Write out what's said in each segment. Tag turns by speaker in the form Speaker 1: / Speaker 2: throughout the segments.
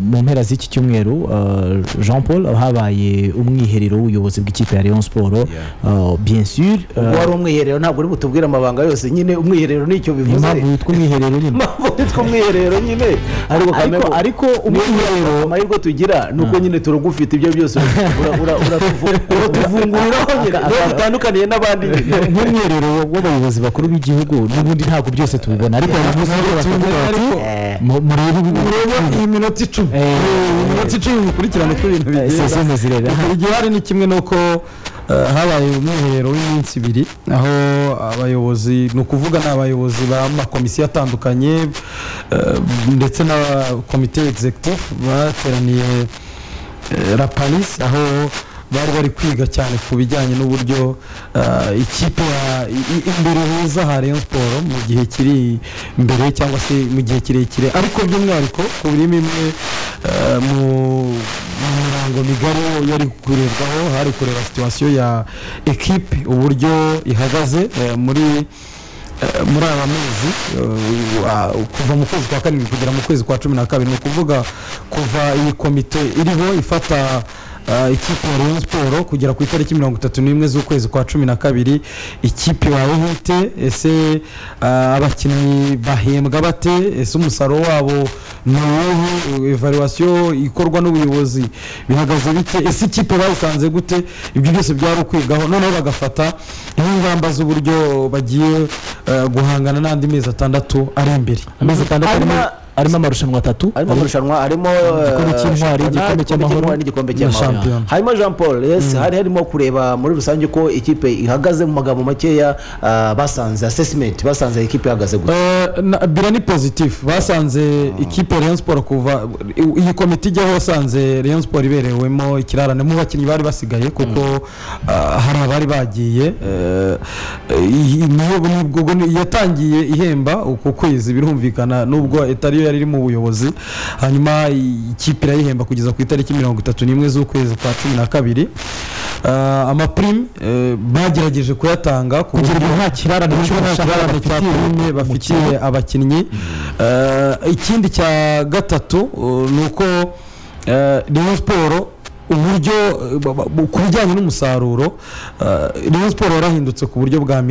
Speaker 1: mu mpera z'iki cyumweru Jean Paul habaye umwiherero w'ubuyobozi bw'ikipe ya Rayon Sport bien sûr
Speaker 2: wari umwiherero ntabwo uri butubwira amabanga yose nyine umwiherero nicyo bivuze
Speaker 1: impamvu tw'umwiherero nyine
Speaker 2: tw'umwiherero nyine
Speaker 1: ariko umwiherero
Speaker 2: amahirwe tugira nuko nyine turagufite ibyo byose uratuvunguriraho nyine bitandukaniye n'abandi
Speaker 1: nk'umwiherero w'abayobozi bakuru b'igihugu n'ubundi ntabwo byose tubibona ariko
Speaker 3: iyi minota 10 mukurikirane ko ibintu bigenda igihe hari ni kimwe nuko habaye umwiherero w'iminsi 2 aho abayobozi ni ukuvuga n'abayobozi b'amakomisiyo atandukanye ndetse na komite executive bateraniye La Palisse aho bari kwiga cyane ku bijyanye n'uburyo ikipe imbere heza ha Rayon Sport mu gihe kiri imbere cyangwa se mu gihe kirekire ariko by'umwihariko ku burimo imwe mu mirongo migari yari kurebwaho hari kureba situation ya equipe uburyo ihagaze muri aba mezi kuva mu kwezi kwa 7 kugera mu kwezi kwa 12 ni ukuvuga kuva iyi komite iriho ifata ikipe ya Rayon Sport kugera ku itariki 31 z'ukwezi kwa 12 ikipe yawe hite ese abakinnyi bahembwa bate ese umusaruro wabo n'uwo evaluation ikorwa n'ubuyobozi bihagaze bite ese ikipe bayisanze gute ibyo byose byari kwigaho noneho bagafata ingamba z'uburyo bagiye guhangana n'andi mezi 6 ari imbere
Speaker 1: amezi 6 harimo amarushanwa 3
Speaker 2: harimo amarushanwa harimo
Speaker 1: igikombe cy'amahoro
Speaker 2: n'igikombe cy'amahoro harimo Jean Paul harimo kureba muri rusange ko ikipe ihagaze mu magambo makeya basanze assessment basanze ikipe ihagaze gute
Speaker 3: bira ni positive basanze ikipe Rayon Sport kuva iyi komite ijyaho basanze Rayon Sport iberewemo ikirarane mu bakinnyi bari basigaye kuko hari abari bagiye nibwo yatangiye ihemba uko kwezi birumvikana nubwo etariyo yari mu buyobozi hanyuma ikipe irayihemba kugeza ku itariki 31 z'ukwezi kwa 12 amaprime bagerageje kuyatanga kugira nta kirarane bafitiye abakinnyi ikindi cya gatatu nuko Rayon Sport uburyo ku bijyanye n'umusaruro Rayon Sport yarahindutse ku buryo bwa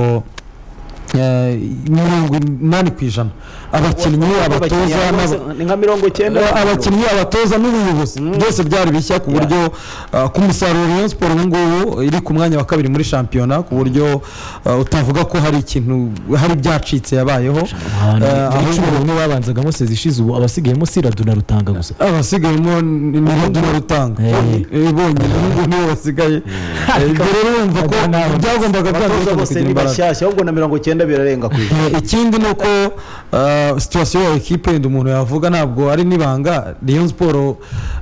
Speaker 3: 80% abakinnyi abatoza
Speaker 2: nka 90
Speaker 3: abakinnyi abatoza n'ubuyobozi byose byari bishya ku buryo ku musaruro Rayon Sport ngubu iri ku mwanya wa 2 muri shampiyona ku buryo utavuga ko hari ikintu hari byacitse yabayeho
Speaker 1: ahubwo bamwe babanzagamo sezishize ubu abasigayemo Siraduna Rutanga gusa
Speaker 3: abasigayemo Siraduna Rutanga ibonye nibo basigaye rero urumva ko byagombaga
Speaker 2: bose ni bashyashya ahubwo na 90 birarenga ku
Speaker 3: ikindi nuko situation ya equipe umuntu yavuga ntabwo ari nibanga Rayon Sport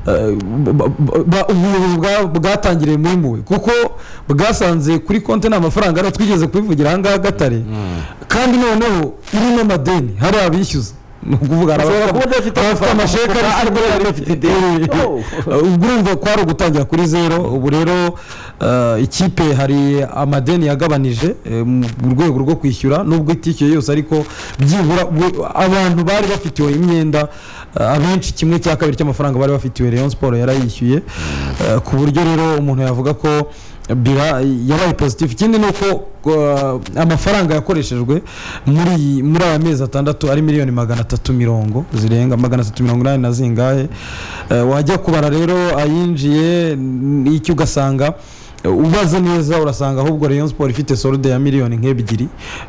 Speaker 3: bwatangiriye muri muwe kuko bwasanze kuri konte n'amafaranga ara twigeze kubivugira hanga Gatare kandi noneho irimo madeni hari abishyuza nukuvuga
Speaker 2: abafite
Speaker 3: amasheka ariko bafite ideni urumva ko ari gutangira kuri zero ubu rero ikipe hari amadeni yagabanije mu rwego rwo kwishyura nubwo itishyuye yose ariko byibura abantu bari bafitiwe imyenda abenshi kimwe cya kabiri cy'amafaranga bari bafitiwe Rayon Sport yarayishyuye ku buryo rero umuntu yavuga ko bira yabaye positive ikindi nuko amafaranga yakoreshejwe muri aya mezi 6 ari miliyoni 330 zirenga 380 na zingahe wajya kubara rero ayinjiye icyo ugasanga ubaze neza urasanga ahubwo Rayon Sport ifite solde ya miliyoni nk'ebyiri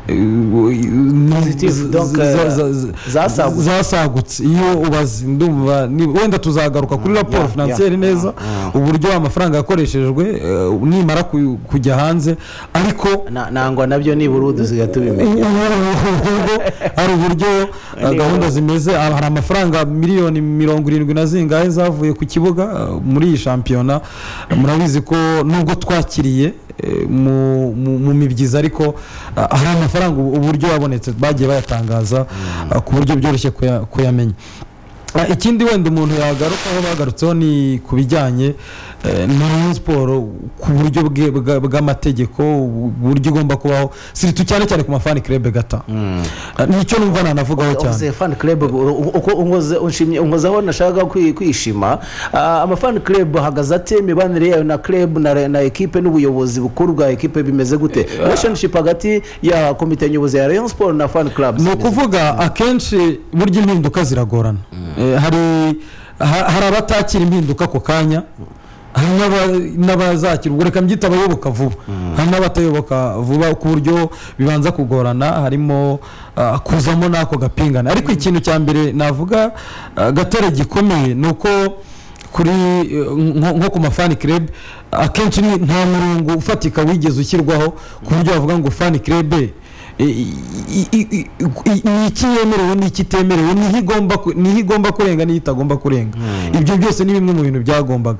Speaker 3: zasagutse iyo ubaze ndumva wenda tuzagaruka kuri raporo financiere neza uburyo amafaranga yakoreshejwe nimara kujya hanze ariko
Speaker 2: nangwa nabyo ni burudu zigatubimenya
Speaker 3: ari uburyo gahunda zimeze hari amafaranga miliyoni 70 na zingahe zavuye ku kibuga muri iyi shampiyona murabizi ko nubwo twakiriye mu mibyiza ariko hari amafaranga uburyo yabonetse bagiye bayatangaza ku buryo byoroshye kuyamenya ikindi wenda umuntu yagarukaho bagarutseho ni ku bijyanye na Rayon Sport ku buryo bw'amategeko uburyo igomba kubaho siritu cyane cyane ku mafani club gata nicyo numva nanavugaho cyane
Speaker 2: uze fan club uko ungozaho nashaka kwishima amafani club hagaze ate imibanire yayo na club na equipe n'ubuyobozi bukuru bwa equipe bimeze gute relationship hagati ya komite nyobozi ya Rayon Sport na fan club
Speaker 3: no kuvuga akenshi burya impinduka ziragorana hari abatakira impinduka ku kanya n'abazakira ubwo reka mbyita abayoboka vuba hari n'abatayoboka vuba ku buryo bibanza kugorana harimo kuzamo n'ako gapingana ariko ikintu cya mbere navuga gatare gikomeye ni uko kuri nko ku mafani club akenshi nta murongo ufatika wigeze ushyirwaho ku buryo bavuga ngo fani club iki yemerewe n'iki temerewe niho igomba kurenga niho itagomba kurenga ibyo byose ni bimwe mu bintu byagombaga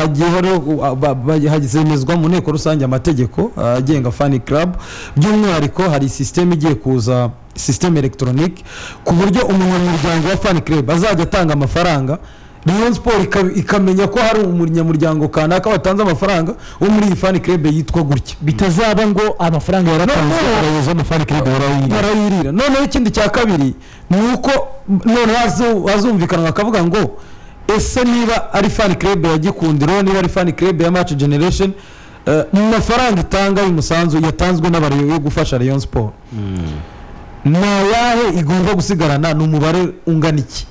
Speaker 3: hagizemezwa mu nteko rusange amategeko agenga fan club by'umwihariko hari system igiye kuza system electronique ku buryo umunyamuryango wa fan club azajya atanga amafaranga Rayon Sport ikamenya ko hari umunyamuryango kanaka watanze amafaranga wo muri iyi fan club yitwa gutya
Speaker 1: bitazaba ngo amafaranga yaratanzwe abayobozi mu fan club
Speaker 3: barayirira noneho ikindi cya kabiri ni uko none azumvikana akavuga ngo ese niba ari fan club ya Gikundiro niba ari fan club ya Match Generation mu mafaranga itanga y'umusanzu yatanzwe n'abareyo yo gufasha Rayon Sport nayahe igomba gusigarana n'umubare ungana iki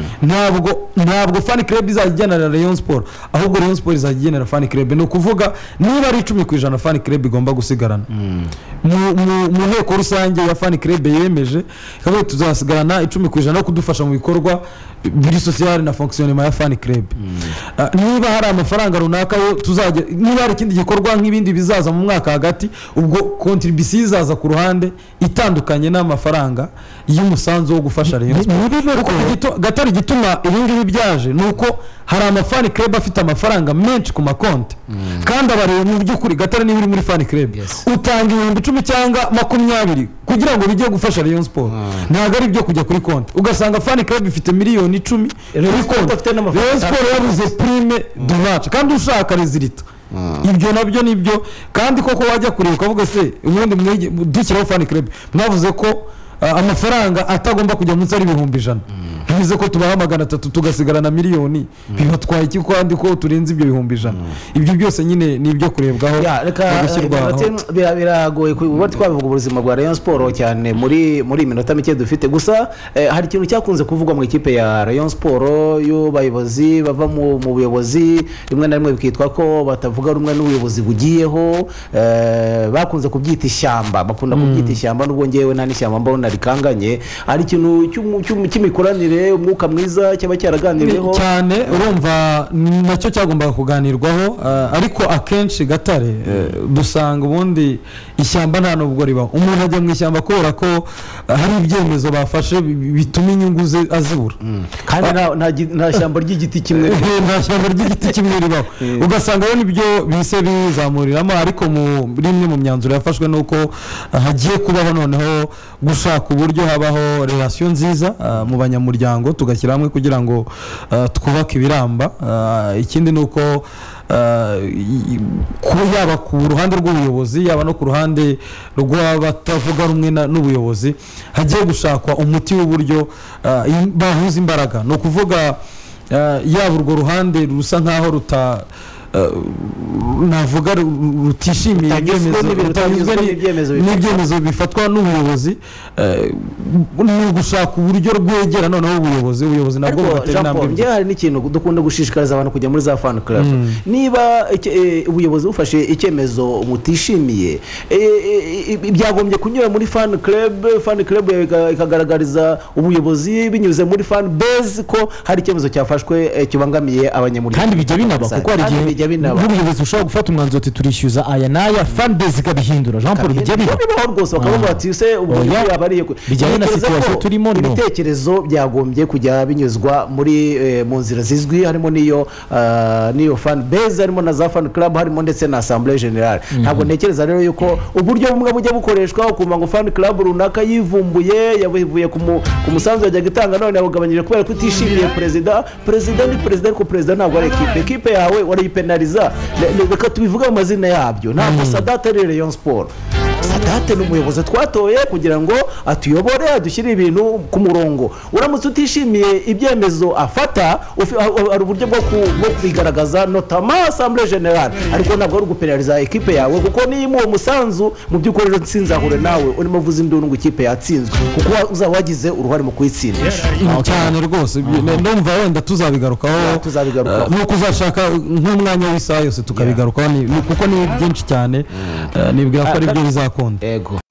Speaker 3: ntabwo fan club izagenera Rayon Sport ahubwo Rayon Sport izagenera fan club no kuvuga niba ari 10% fan club igomba gusigarana mu nteko rusange ya fan club yemeje kandi tuzasigarana 10% no kudufasha mu bikorwa biri social na fonctionnement ya fan club niba hari amafaranga runaka yo tuzajya niba hari ikindi gikorwa nk'ibindi bizaza mu mwaka hagati ubwo contribution izaza ku ruhande itandukanye n'amafaranga y'umusanzu wo gufasha Rayon Sport gatari gituma ibingibi byaje nuko hari amafani club afite amafaranga menshi ku makonti kandi abareye mu by'ukuri gatari niba uri muri fan club utanga 10 cyangwa 20 kugira ngo bijye gufasha Rayon Sport ntago ari byo kujya kuri konti ugasanga fan club ifite miliyoni 10 Rayon Sport yabuze prime de match kandi ushaka resultat ibyo nabyo nibyo kandi koko wajya kureba ukavuga se ubundi dukiraho fan club mwavuze ko amafaranga atagomba kujya munsi ari 100,000 bivuze ko tubaha 300 tugasigarana miliyoni bibatwaye iki kwandi ko turenze ibyo 100,000 ibyo byose nyine ni ibyo kurebwaho
Speaker 2: biragoye kuba twabivuga ubuzima bwa Rayon Sport cyane muri minota mike dufite gusa hari ikintu cyakunze kuvugwa mu ikipe ya Rayon Sport yo bayobozi bava mu buyobozi rimwe na rimwe bikitwa ko batavuga rumwe n'ubuyobozi bugiyeho bakunze kubyita ishyamba bakunda kubyita ishyamba n'ubwo ngewe nta n'ishyamba mbona rikanganye ari ikintu cy'imikoranire umwuka mwiza cyaba cyaraganiriweho
Speaker 3: cyane urumva nacyo cyagombaga kuganirwaho ariko akenshi gatare dusanga ubundi ishyamba nta nubwo ribaho umuntu ajya mu ishyamba kubera ko hari ibyemezo bafashe bituma inyungu ze azibura
Speaker 2: kandi nta shyamba ry'igiti kimwe
Speaker 3: nta shyamba ry'igiti kimwe ribaho ugasanga rero nibyo bise bizamuriramo ariko rimwe mu myanzuro yafashwe nuko hagiye kubaho noneho gushaka uburyo habaho relation nziza mu banyamuryango tugashyira hamwe kugira ngo twubake ibiramba ikindi nuko yaba ku ruhande rw'ubuyobozi yaba no ku ruhande rw'abatavuga rumwe n'ubuyobozi hagiye gushakwa umuti w'uburyo bahuza imbaraga no kuvuga yaba urwo ruhande rusa nkaho navuga rutishimiye n'ibyemezo bifatwa n'ubuyobozi ni ugushaka uburyo rwegera noneho ubuyobozi nabwo bugatera intambwe
Speaker 2: njye hari n'ikintu dukunda gushishikariza abantu kujya muri za fan club niba ubuyobozi bufashe icyemezo mutishimiye byagombye kunyura muri fan club ikagaragariza ubuyobozi binyuze muri fan base ko hari icyemezo cyafashwe kibangamiye abanyamuryango
Speaker 1: kandi bijya binaba kuko hari igihe
Speaker 2: bijya binaba
Speaker 1: n'ubuyobozi ushobora gufata umwanzuro ati turishyuza aya n'aya fanbase ikabihindura Jean Paul bijya
Speaker 2: bibaho rwose bakavuga bati se ubwo yaba ari
Speaker 1: bijyanye na situation turimo no
Speaker 2: ibitekerezo byagombye kujya binyuzwa muri mu nzira zizwi harimo niyo fan base harimo na za fan club harimo ndetse na assemblée générale ntabwo ntekereza rero yuko uburyo bumwe bujya bukoreshwa ukumva ngo fan club runaka yivumbuye yavuye ku musanzu yajya gitanga none yabugabanyije kubera ko utishimiye perezida ni perezida ariko perezida ntabwo ari ekipe yawe warayipenaliza reka tubivuge mu mazina yabyo ntabwo Sadate ari Rayon Sport Sadate ni umuyobozi twatoye kugira ngo atuyobore adushyire ibintu ku murongo uramutse utishimiye ibyemezo afata ari uburyo bwo kubigaragaza notama assemblée générale ariko ntabwo ari gupenaliza ekipe yawe kuko niyo uwo musanzu mu by'ukuri rero nsinzahure nawe urimo uvuza induru ngo ikipe yatsinzwe kuko uzaba wagize uruhare mu kuyitsindisha
Speaker 3: cyane rwose ndumva wenda tuzabigarukaho nuko uzashaka nk'umwanya w'isaha yose tukabigarukaho kuko ni byinshi cyane nibwira ko ari byo bizakunda
Speaker 2: ego